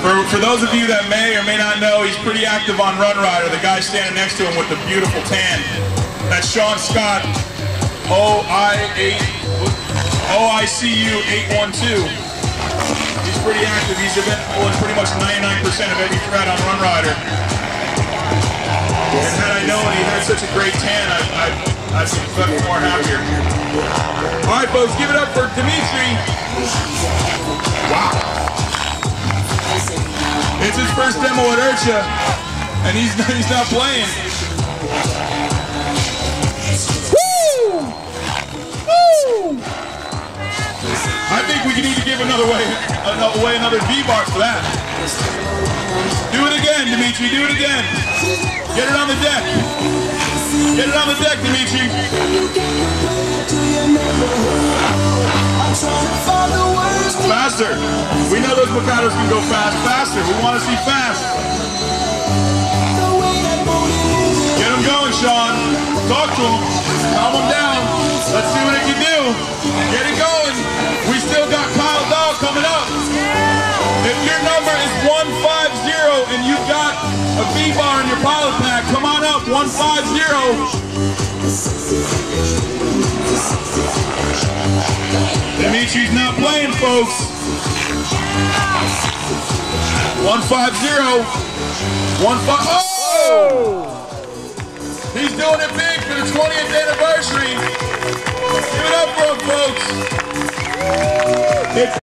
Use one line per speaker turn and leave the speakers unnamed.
For those of you that may or may not know, he's pretty active on Run Rider. The guy standing next to him with the beautiful tan. That's Sean Scott, OICU 812. He's pretty active. He's been pulling pretty much 99% of every thread on Run Rider. And had I known he had such a great tan, I'd be much more happier. All right, folks, give it up for Dmitry. Wow. It's his first demo at IRCHA, and he's not playing. Woo! Woo! I think we need to give another V-bar for that. Do it again, Dmitry, do it again. Get it on the deck. Get it on the deck, Dmitry. Faster. We know those Mikados can go fast. Faster. We want to see fast. Get him going, Sean. Talk to him. Calm him down. Let's see what he can do. Get it going. We still got Kyle Dahl coming up. If your number is 150 and you've got a V-bar in your pilot pack, come on up. 150. Dmitry's not playing, folks. 150. 150. Oh! He's doing it big for the 20th anniversary. Give it up for him, folks.